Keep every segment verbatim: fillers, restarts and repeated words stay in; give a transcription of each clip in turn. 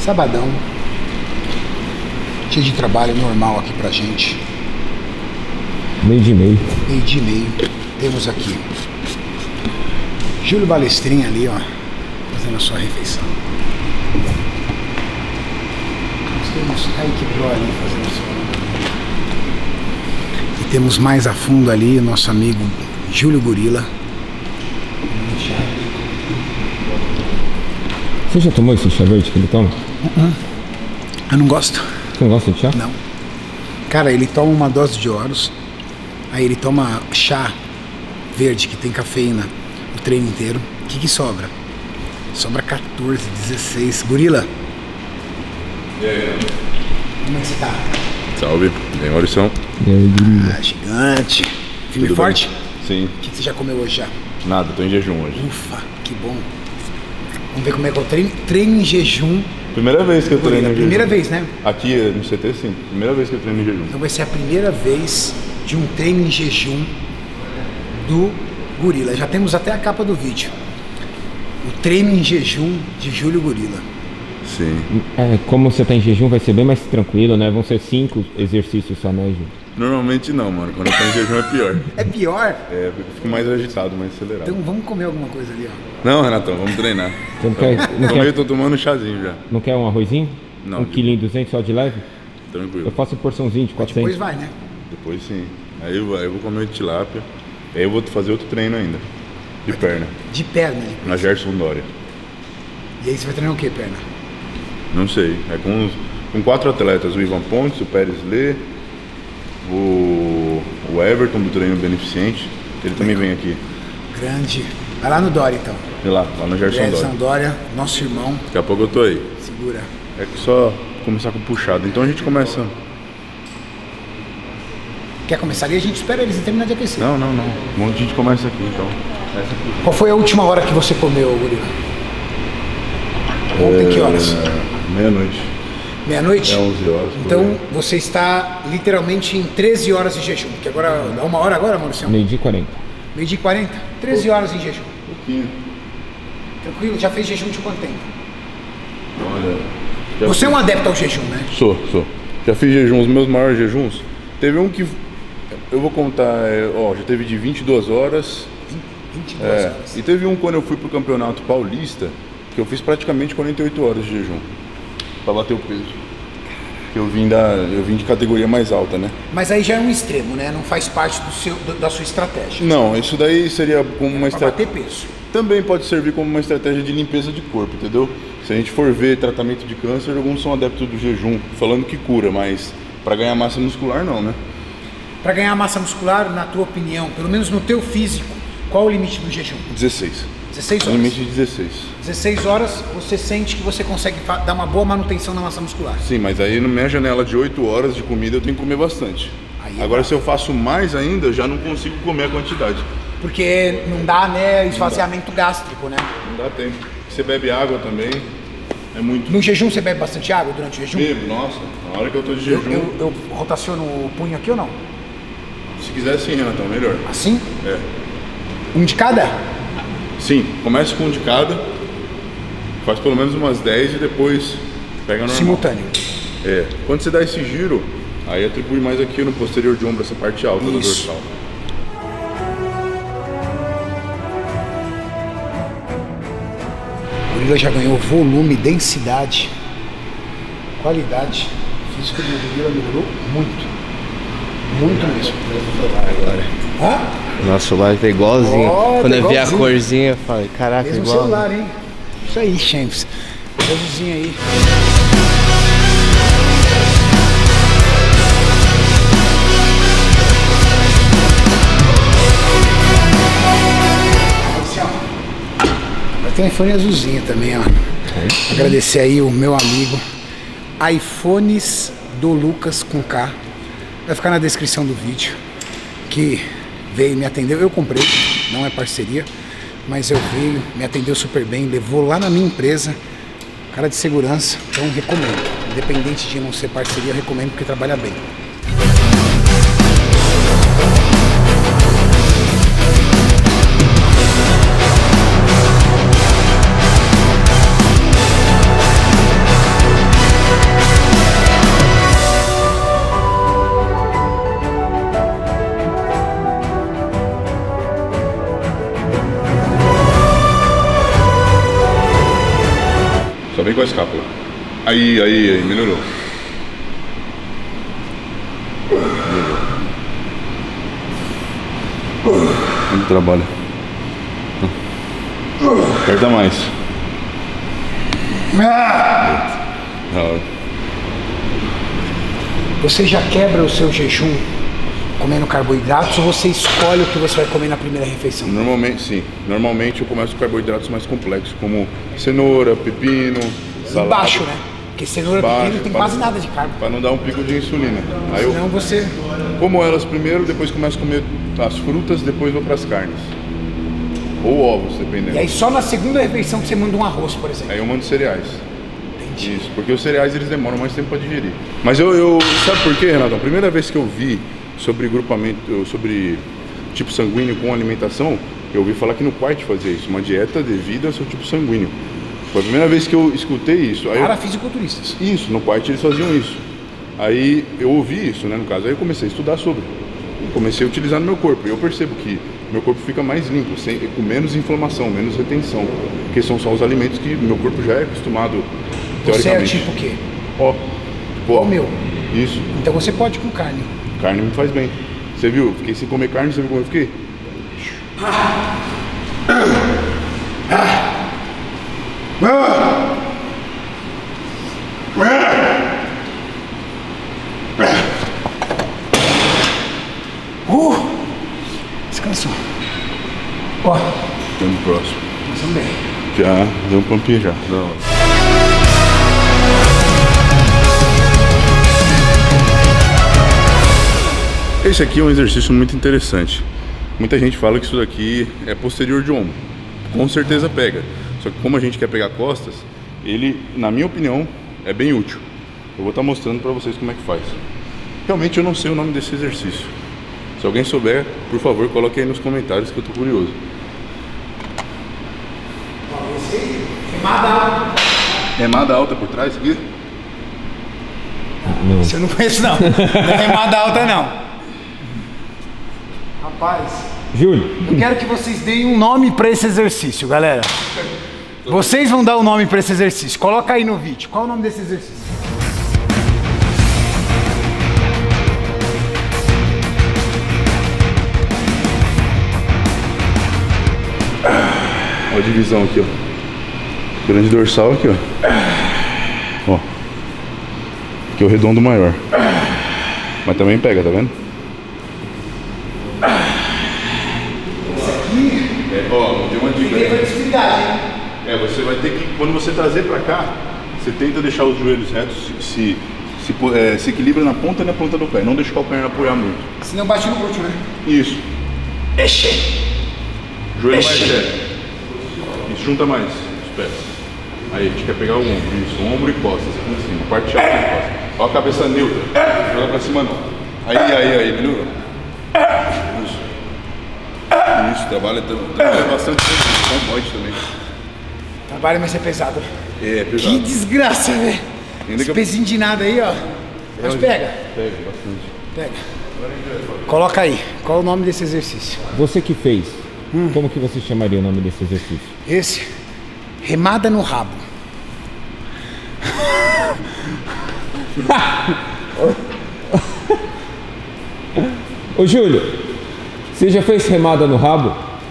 Sabadão. Dia de trabalho normal aqui pra gente. Meio de meio. Meio de meio. Temos aqui Júlio Balestrin ali, ó, fazendo a sua refeição. Nós temos Kaique Pro ali fazendo a sua. E temos mais a fundo ali o nosso amigo Júlio Gorila. Você já tomou esse chá verde que ele toma? Uh-uh. Eu não gosto. Você não gosta de chá? Não. Cara, ele toma uma dose de Horus, aí ele toma chá verde que tem cafeína o treino inteiro. O que que sobra? Sobra quatorze, dezesseis. Gorila? E aí? Como é que você tá? Salve, bem, Maurição. E aí, Gorila? Ah, gigante. Filme Tudo forte? bem? Sim. O que que você já comeu hoje já? Nada, tô em jejum hoje. Ufa, que bom. Vamos ver como é que é o treino. Treino em jejum. Primeira vez que eu treino em jejum. Primeira vez, né? Aqui no C T, sim. Primeira vez que eu treino em jejum. Então vai ser a primeira vez de um treino em jejum do Gorila. Já temos até a capa do vídeo. O treino em jejum de Júlio Gorila. Sim. É, como você tá em jejum, vai ser bem mais tranquilo, né? Vão ser cinco exercícios só, né, Júlio? Normalmente não, mano. Quando eu tô em jejum é pior. É pior? É, eu fico mais agitado, mais acelerado. Então vamos comer alguma coisa ali, ó. Não, Renatão, vamos treinar. Você não quer, não Tomei, quer, tô tomando um chazinho já. não quer um arrozinho? Não, Um de- quilinho duzentos só de leve? Tranquilo. Eu faço porçãozinho de Depois quatrocentos. vai, né? Depois sim. Aí eu, aí eu vou comer de tilápia. Aí eu vou fazer outro treino ainda. De perna. De perna. ali. Na Gerson Dória. E aí você vai treinar o que, perna? Não sei. É com, os- com quatro atletas. O Ivan Pontes, o Pérez Lê, o, o Everton do treino beneficente. Ele também vem aqui. Grande. Vai lá no Dória, então. Sei lá, lá na Gerson Gerson Dória. Dória, nosso irmão. Daqui a pouco eu tô aí. Segura. É que só começar com puxada. Então a gente começa. Quer começar ali? A gente espera eles terminar de aquecer. Não, não, não. Um monte de gente começa aqui, então. Essa aqui. Qual foi a última hora que você comeu, Gorila? Ontem que horas? É, meia-noite. Meia-noite? É onze horas. por Então aí. você está literalmente em treze horas de jejum. Que agora dá uma hora agora, Maurício? Meio de quarenta. Meio dia e quarenta? treze horas em jejum. Pouquinho. Tranquilo? Já fez jejum de quanto tempo? Olha. já Você é fiz- um adepto ao jejum, né? Sou, sou. Já fiz jejum, os meus maiores jejuns. Teve um que. Eu vou contar, é, ó, já teve de vinte e duas horas. vinte e duas É, horas. e teve um quando eu fui pro campeonato paulista, que eu fiz praticamente quarenta e oito horas de jejum. Pra bater o peso. Que eu vim da. Eu vim de categoria mais alta, né? Mas aí já é um extremo, né? Não faz parte do seu, do- da sua estratégia. Não, isso daí seria como uma Pra bater estratégia. peso. Também pode servir como uma estratégia de limpeza de corpo, entendeu? Se a gente for ver tratamento de câncer, alguns são adeptos do jejum, falando que cura, mas para ganhar massa muscular não, né? Pra ganhar massa muscular, na tua opinião, pelo menos no teu físico, qual o limite do jejum? dezesseis. dezesseis É o horas. limite de dezesseis. dezesseis horas, você sente que você consegue fa- dar uma boa manutenção na massa muscular. Sim, mas aí na minha janela de oito horas de comida eu tenho que comer bastante. Aí é Agora bravo. se eu faço mais ainda, eu já não consigo comer a quantidade. Porque não dá, né, esvaziamento gástrico, né? Não dá tempo. Você bebe água também, é muito. No jejum você bebe bastante água durante o jejum? Bebo, nossa, na hora que eu tô de Eu, jejum, eu, eu rotaciono o punho aqui ou não? se quiser sim, Renatão, melhor. Assim? É. Um de cada? Sim, começa com um de cada, faz pelo menos umas dez e depois pega normal. Simultâneo. É, quando você dá esse giro, aí atribui mais aqui no posterior de ombro, essa parte alta Isso. da dorsal. O gorila já ganhou volume, densidade, qualidade. O físico do gorila melhorou muito. Muito mesmo. Agora. Hã? Nossa, o celular tá igualzinho. Ó, Quando tá eu vi a igualzinho. corzinha, eu falei, caraca, Mesmo igual. celular, hein? Isso aí, Champs. Coisinha aí. Assim, ó. Vai ter um iPhone azulzinho também, ó. Agradecer aí o meu amigo. iPhones do Lucas com K. Vai ficar na descrição do vídeo. Que veio, me atendeu. Eu comprei, não é parceria. Mas eu veio, me atendeu super bem, levou lá na minha empresa, cara de segurança, então recomendo. Independente de não ser parceria, eu recomendo porque trabalha bem. Só vem com a escápula. Aí, aí, aí, melhorou. Melhorou. Muito trabalho. Aperta mais. Da hora. Você já quebra o seu jejum comendo carboidratos ou você escolhe o que você vai comer na primeira refeição? Normalmente, sim. Normalmente eu começo com carboidratos mais complexos, como cenoura, pepino, salada. E baixo, né? Porque cenoura e pepino tem quase nada de carbo. Para não dar um pico de insulina. Aí eu Senão você... como elas primeiro, depois começo a comer as frutas, depois vou para as carnes. Ou ovos, dependendo. E aí só na segunda refeição que você manda um arroz, por exemplo. Aí eu mando cereais. Entendi. Isso, porque os cereais eles demoram mais tempo para digerir. Mas eu, eu... Sabe por quê, Renato? A primeira vez que eu vi sobre grupamento, sobre tipo sanguíneo com alimentação, eu ouvi falar que no Quite fazia isso, uma dieta devida ao seu tipo sanguíneo. Foi a primeira vez que eu escutei isso. Aí Para eu... fisiculturistas. Isso, no Quite eles faziam isso. Aí eu ouvi isso, né, no caso. Aí eu comecei a estudar sobre. Comecei a utilizar no meu corpo. E eu percebo que meu corpo fica mais limpo, sem, com menos inflamação, menos retenção. Porque são só os alimentos que meu corpo já é acostumado, Você é teoricamente. tipo o quê? Ó, tipo, Ó o meu. Isso. Então você pode com carne. Carne me faz bem. Você viu? Fiquei sem comer carne, você viu como eu fiquei? Uh! Descansou. Ó, Vamos pro próximo. nós vamos bem. Já, deu um pampinho já. Da hora. Esse aqui é um exercício muito interessante. Muita gente fala que isso daqui é posterior de ombro. Com certeza pega. Só que como a gente quer pegar costas, ele, na minha opinião, é bem útil. Eu vou estar mostrando para vocês como é que faz. Realmente eu não sei o nome desse exercício. Se alguém souber, por favor, coloque aí nos comentários que eu tô curioso. Remada alta. Remada alta por trás aqui? Não. Esse eu não conheço não. Não é remada alta não. Rapaz, Júlio, eu quero que vocês deem um nome para esse exercício, galera. Vocês vão dar um nome para esse exercício. Coloca aí no vídeo. Qual é o nome desse exercício? Ó a divisão aqui, ó. Grande dorsal aqui, ó. Ó. Aqui é o redondo maior. Mas também pega, tá vendo? É, ó, tem uma dica. É, você vai ter que, quando você trazer pra cá, você tenta deixar os joelhos retos, se, se, é, se equilibra na ponta e na ponta do pé. Não deixa o calcanhar apoiar muito. Senão bate no glúteo, né? Isso. Exe. Joelho mais Exe. reto. Isso, junta mais os pés. Aí, a gente quer pegar o ombro. Isso, ombro e costas. Aqui em cima. Parte alta e costas. Ó a cabeça neutra. Joga pra cima não. Aí, aí, aí. Melhorou. Isso. Isso, trabalha, trabalha bastante. Não pode também. Trabalho, mas é pesado. É, Que pesado. desgraça, velho. Ainda Esse que eu- pezinho de nada aí, ó. Mas pega. Pega bastante. Pega. Coloca aí. Qual é o nome desse exercício? você que fez, como que você chamaria o nome desse exercício? Esse. Remada no rabo. Ô Júlio, você já fez remada no rabo?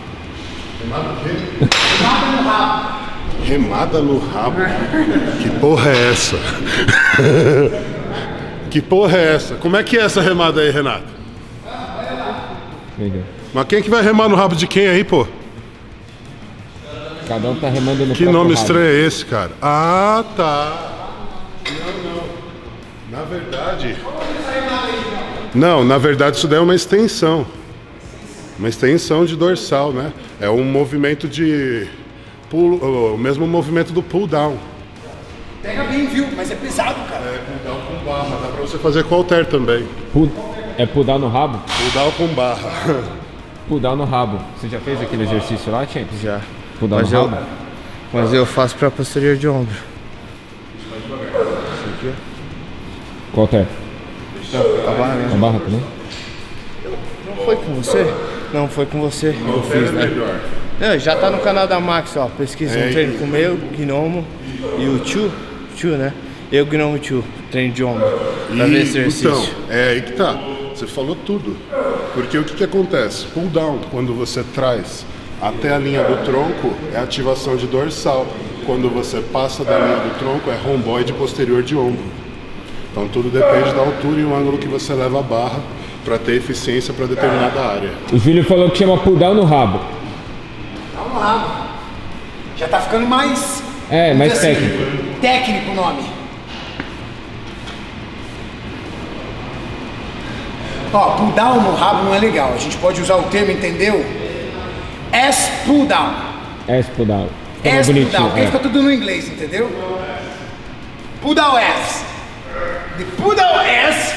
Remada no rabo? Que porra é essa? Que porra é essa? Como é que é essa remada aí, Renato? Legal. Mas quem que vai remar no rabo de quem aí, pô? Cada um tá remando no Que próprio nome rabo. estranho é esse, cara? Ah, tá. Não, não. Na verdade... Não, na verdade isso daí é uma extensão. Uma extensão de dorsal, né? É um movimento de... Pull, o mesmo movimento do pull down. Pega bem, viu? Mas é pesado, cara. É pull down com barra. Dá pra você fazer com halter também. Pu- É pudar no rabo? Pull down com barra. Pudar no rabo. Você já fez aquele exercício lá, Champs? Já. Pudar Mas no eu, rabo? mas eu faço pra posterior de ombro. Qual é? A barra mesmo. A barra também? Não foi com você? Não, foi com você. Eu fiz, né? Não, já tá no canal da Max, ó. Pesquisa É, um treino e- com o meu, Gnomo e o Chu. Chu, né? Eu, Gnomo, Chu. Treino de ombro. Pra ver esse exercício. Então, é aí que tá. Você falou tudo. Porque o que que acontece? Pull down, quando você traz até a linha do tronco, é ativação de dorsal. Quando você passa da linha do tronco, é romboide posterior de ombro. Então tudo depende da altura e o ângulo que você leva a barra para ter eficiência para determinada área. O Júlio falou que chama pull down no rabo. Dá um rabo. Já tá ficando mais... É, mais assim, técnico. Técnico o nome. Ó, pull down no rabo não é legal. A gente pode usar o termo, entendeu? Ass pull down. Ass pull down. Fica mais Ass pull bonitinho. down. Porque é. fica tudo no inglês, entendeu? Pull down ass. The pull down ass.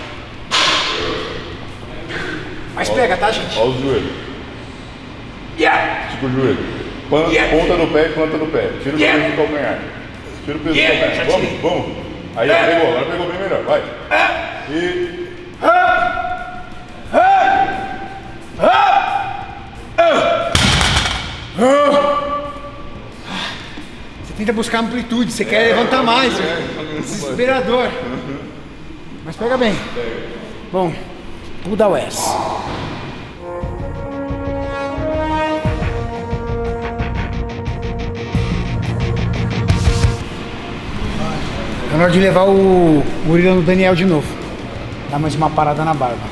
Mas pega, tá, gente? Olha o joelho. Yeah. Estica o joelho. Pan- Yeah. Ponta do pé e planta do pé. Tira o Yeah. peso do calcanhar. Tira o peso Yeah. do calcanhar. Já Vamos, tirei. vamos. Aí, ó, pegou. Agora pegou bem melhor. Vai. E... Você tenta buscar amplitude, você quer levantar mais. Desesperador. Mas pega bem. Bom, pull down ass. É na hora de levar o gorila no Daniel de novo. Dá mais uma parada na barba.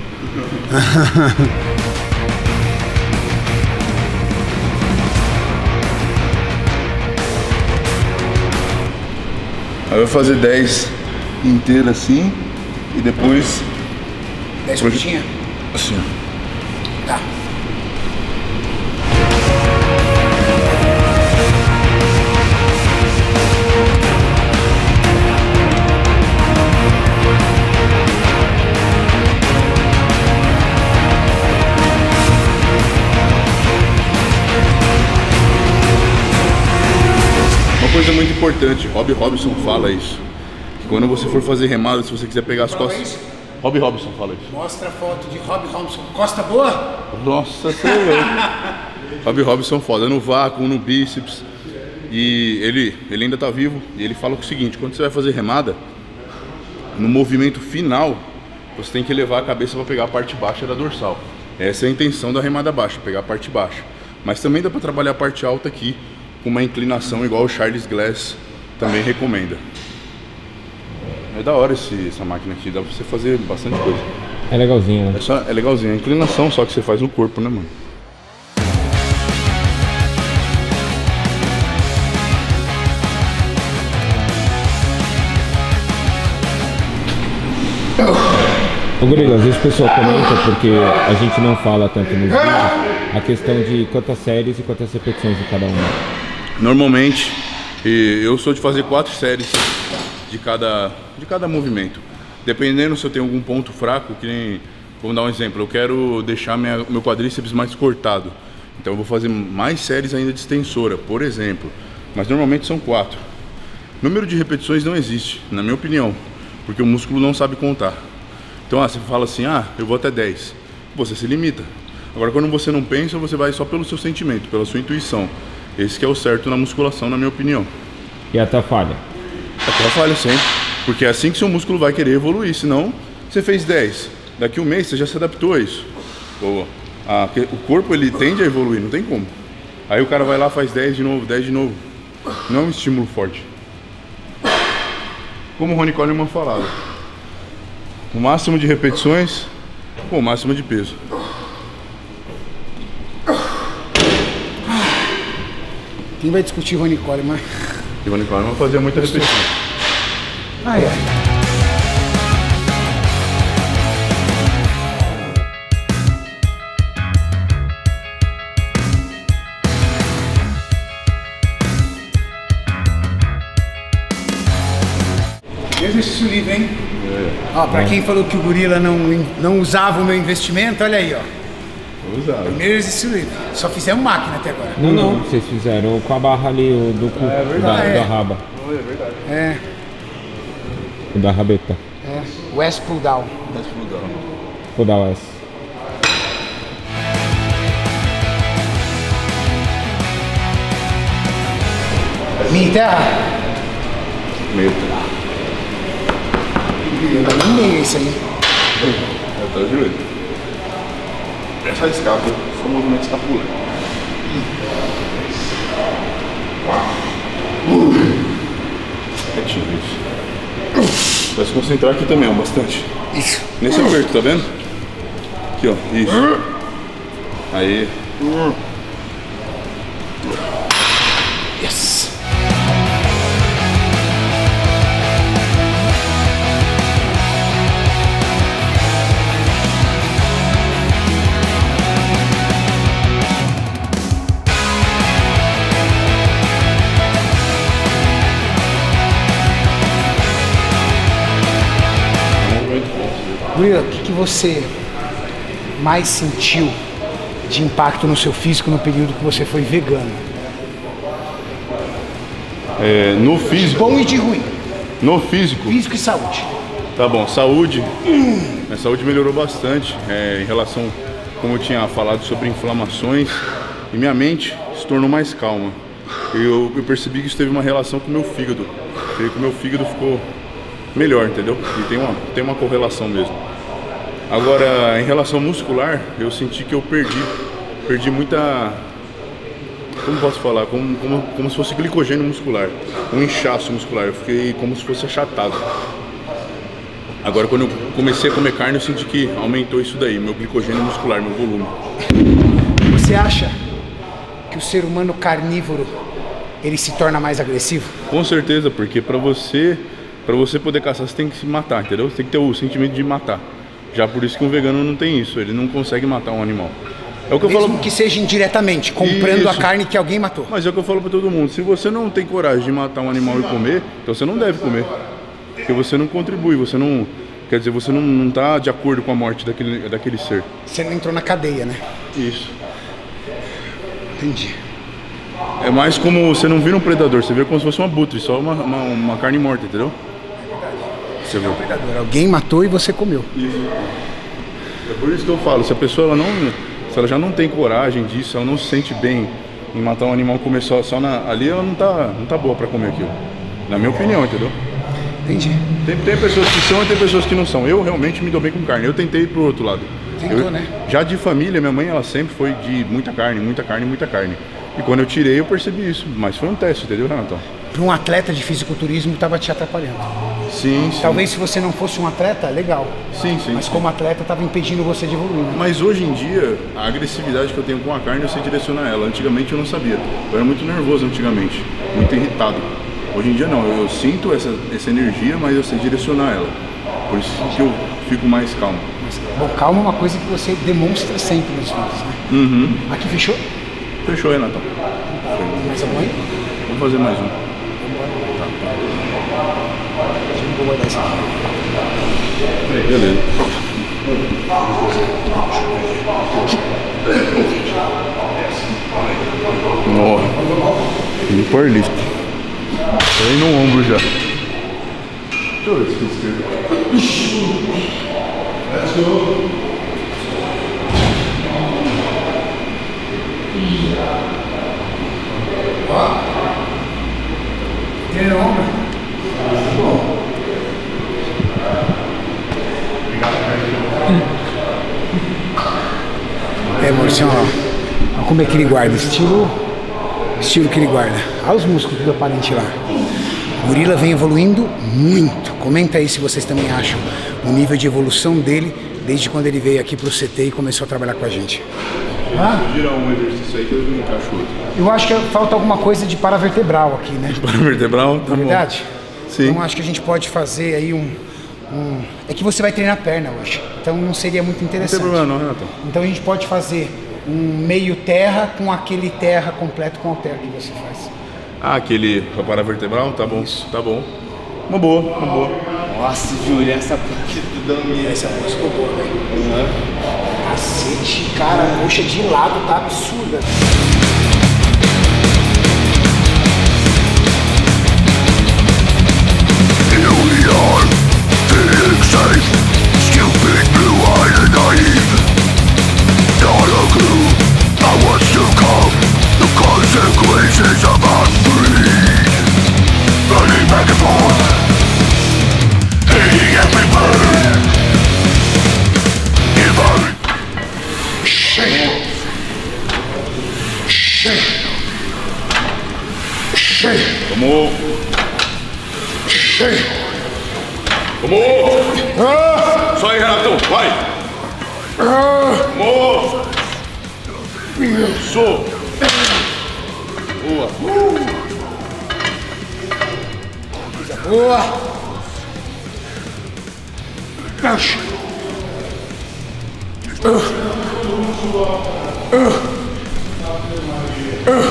Aí eu vou fazer dez inteira assim e depois dez curtinha? assim, ó. Tá. Uma coisa muito importante, Robbie Robson fala isso. Que quando você for fazer remada, se você quiser pegar as Fala costas. isso? Robbie Robson fala isso. Mostra a foto de Robbie Robson. Costa boa? Nossa, você é louco. Robbie Robson foda no vácuo, no bíceps. E ele, ele ainda tá vivo. E ele fala o seguinte: quando você vai fazer remada, no movimento final, você tem que levar a cabeça para pegar a parte baixa da dorsal. Essa é a intenção da remada baixa, pegar a parte baixa. Mas também dá para trabalhar a parte alta aqui, com uma inclinação igual o Charles Glass também recomenda. É da hora esse, essa máquina aqui, dá pra você fazer bastante coisa. É legalzinho, né? É, só, é legalzinho, a inclinação só que você faz no corpo, né, mano? Ô Gorila, às vezes o pessoal comenta porque a gente não fala tanto nos vídeos a questão de quantas séries e quantas repetições de cada uma. Normalmente, e eu sou de fazer quatro séries de cada, de cada movimento. Dependendo se eu tenho algum ponto fraco, que nem, vamos dar um exemplo, eu quero deixar minha, meu quadríceps mais cortado. Então eu vou fazer mais séries ainda de extensora, por exemplo. Mas normalmente são quatro. Número de repetições não existe, na minha opinião, porque o músculo não sabe contar. Então ah, você fala assim, ah, eu vou até dez. Você se limita. Agora quando você não pensa, você vai só pelo seu sentimento, pela sua intuição. Esse que é o certo na musculação, na minha opinião. E até falha. Até falha sempre. Porque é assim que seu músculo vai querer evoluir. Senão, você fez dez. Daqui a um mês você já se adaptou a isso. O, a, o corpo ele tende a evoluir, não tem como. Aí o cara vai lá, faz dez de novo, dez de novo. Não é um estímulo forte. Como o Ronnie Coleman falava, o máximo de repetições com o máximo de peso. Quem vai discutir Ronnie Coleman? E o Ronnie Coleman fazia muita repetição. Ah, é. Exercício livre, hein? É. Ó, pra quem falou que o gorila não, não usava o meu investimento, olha aí, ó. Vou usar. Primeiro exercício livre. Só fizemos máquina até agora. Não, não, vocês fizeram com a barra ali, o do cu, É da, verdade. da raba, É verdade. É, o da rabeta. é. West pull down. Vou dar essa. Mini terra? Meio terra. Não dá nem meio isso aí. Até o joelho. Essa escapa, só movimento escapular. Retinho, isso. Vai se concentrar aqui também, ó, bastante. Isso. Nesse aperto, tá vendo? Aqui, ó, isso. Aí. Yes. Murilo, o que, que você mais sentiu de impacto no seu físico no período que você foi vegano? É, no físico. Bom e de ruim. No físico. Físico e saúde. Tá bom, saúde. Minha saúde melhorou bastante é, em relação, como eu tinha falado, sobre inflamações. E minha mente se tornou mais calma. Eu, eu percebi que isso teve uma relação com o meu fígado. Creio que o meu fígado ficou melhor, entendeu? E tem uma, tem uma correlação mesmo. Agora, em relação muscular, eu senti que eu perdi. Perdi muita... Como posso falar? Como, como, como se fosse glicogênio muscular. Um inchaço muscular. Eu fiquei como se fosse achatado. Agora, quando eu comecei a comer carne, eu senti que aumentou isso daí. Meu glicogênio muscular, meu volume. Você acha que o ser humano carnívoro, ele se torna mais agressivo? Com certeza, porque pra você... Pra você poder caçar, você tem que se matar, entendeu? Você tem que ter o sentimento de matar. Já por isso que um vegano não tem isso, ele não consegue matar um animal. É o que eu Mesmo falo... que seja indiretamente, comprando Isso. a carne que alguém matou. Mas é o que eu falo pra todo mundo, se você não tem coragem de matar um animal e comer, então você não deve comer. Porque você não contribui, você não... Quer dizer, você não, não tá de acordo com a morte daquele, daquele ser. Você não entrou na cadeia, né? Isso. Entendi. É mais como você não vira um predador, você vira como se fosse uma abutre, só uma, uma, uma carne morta, entendeu? Você viu? Predador. Alguém matou e você comeu. É por isso que eu falo, se a pessoa ela não, se ela já não tem coragem disso, ela não se sente bem em matar um animal, comer só, só na, ali, ela não tá, não tá boa pra comer aquilo. Na minha opinião, entendeu? Entendi. Tem, tem pessoas que são e tem pessoas que não são. Eu realmente me dou bem com carne. Eu tentei ir pro outro lado. Tentou, eu, né? Já de família, minha mãe ela sempre foi de muita carne, muita carne, muita carne. E quando eu tirei, eu percebi isso. Mas foi um teste, entendeu, Renatão? Para um atleta de fisiculturismo, estava te atrapalhando. Sim, sim. Talvez se você não fosse um atleta, legal. Sim, sim. Mas sim. como atleta, estava impedindo você de evoluir. Né? Mas hoje em dia, a agressividade que eu tenho com a carne, eu sei direcionar ela. Antigamente eu não sabia. Eu era muito nervoso antigamente, muito irritado. Hoje em dia não, eu, eu sinto essa, essa energia, mas eu sei direcionar ela. Por isso que eu fico mais calmo. Mas, bom, calma é uma coisa que você demonstra sempre nos vídeos, né? Uhum. Aqui fechou? Fechou, Renatão. Tem mais algum aí? Vamos fazer mais um. Vou guardar esse aqui. Beleza. Nossa. E powerlift. Aí no ombro já. Deixa eu ver se esquerda. Let's go. Ó. Tem ombro. É, Maurício, ó. Olha como é que ele guarda. Estilo. Estilo que ele guarda. Olha os músculos tudo aparente lá. O gorila vem evoluindo muito. Comenta aí se vocês também acham o nível de evolução dele desde quando ele veio aqui pro C T e começou a trabalhar com a gente. Ah? Vou girar um exercício aí que eu não encaixo outro. Eu acho que falta alguma coisa de paravertebral aqui, né? Paravertebral? Tá Na verdade? bom. Sim. Então acho que a gente pode fazer aí um, um... É que você vai treinar a perna hoje, então não seria muito interessante. Não tem problema não, Renato. Então a gente pode fazer um meio terra com aquele terra completo com o halter que você faz. Ah, aquele paravertebral? Tá bom. Isso. Tá bom. Uma boa, uma boa. Nossa, Júlio, essa prontidão minha. Essa música ficou boa, velho. Uhum. Cacete, cara, a coxa de lado tá absurda. Consequences of our greed. Vamos! Vamos! Ah! Só aí, Renatão, vai! Ah! Vamos! Isso! Boa! Boa! Puxa! Uh! Uh! Uh!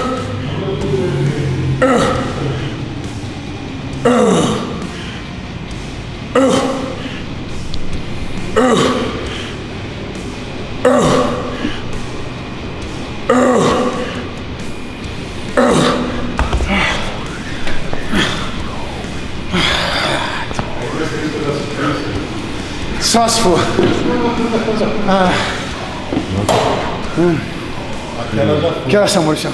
Só se for. Ah. Hum. Que horas são, Maurício?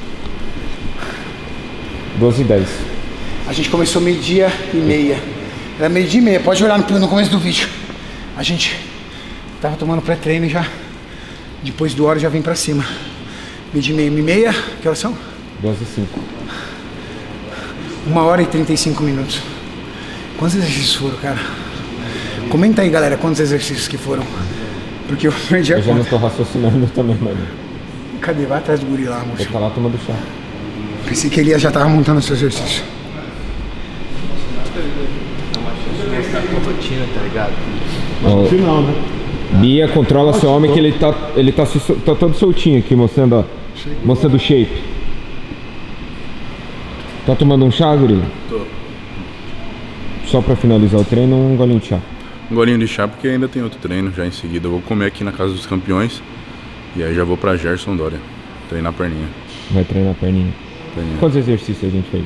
doze e dez. A gente começou meio-dia e meia. Era meio-dia e meia, pode olhar no, no começo do vídeo. A gente tava tomando pré-treino já. Depois do hora já vem pra cima. Meio-dia e meia, meia e meia. Que horas são? doze e cinco. Uma hora e trinta e cinco minutos. Quantos exercícios foram, cara? Comenta aí, galera, quantos exercícios que foram. Porque eu perdi a Eu já não conta. tô raciocinando também, mano. Cadê? Vai atrás do guri lá, moço. Vou tá lá tomando chá. Pensei que ele já tava montando o seu exercício. Tá com rotina, tá ligado? Ó, Final, né? Bia, controla seu homem que ele tá, ele tá, se, tá todo soltinho aqui, mostrando, ó, mostrando o shape. Tá tomando um chá, guri? Tô. Só pra finalizar o treino, um golinho de chá. Um golinho de chá porque ainda tem outro treino já em seguida. Eu vou comer aqui na Casa dos Campeões e aí já vou pra Gerson Dória treinar a perninha. Vai treinar a perninha. perninha. Quantos exercícios a gente fez?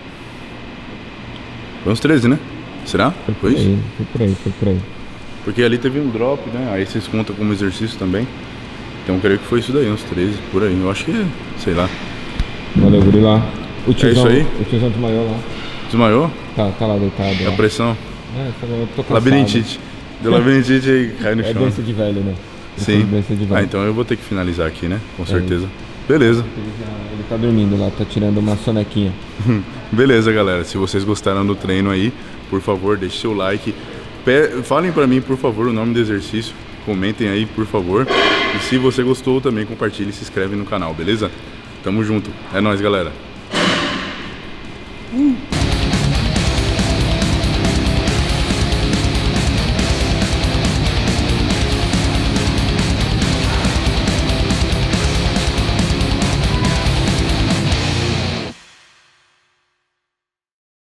Foi uns treze, né? Será? Foi Foi por isso? aí, foi por aí, foi por aí. Porque ali teve um drop, né? Aí vocês contam como exercício também. Então eu creio que foi isso daí, uns treze, por aí. Eu acho que, sei lá. Valeu, guri lá. O tiozão, isso aí? O tiozão desmaiou lá. Desmaiou? Tá, tá lá deitado. A Lá. pressão? É, eu tô cansado. Labirintite. Deu labirintite e cai no É chão. doença de velho, né? Sim. Doença de velho. Ah, então eu vou ter que finalizar aqui, né? Com certeza. Beleza. Ele, já- ele tá dormindo lá, tá tirando uma sonequinha. Beleza, galera. Se vocês gostaram do treino aí, por favor, deixe seu like. Pe- Falem pra mim, por favor, o nome do exercício. Comentem aí, por favor. E se você gostou, também compartilhe e se inscreve no canal, beleza? Tamo junto. É nóis, galera. Hum.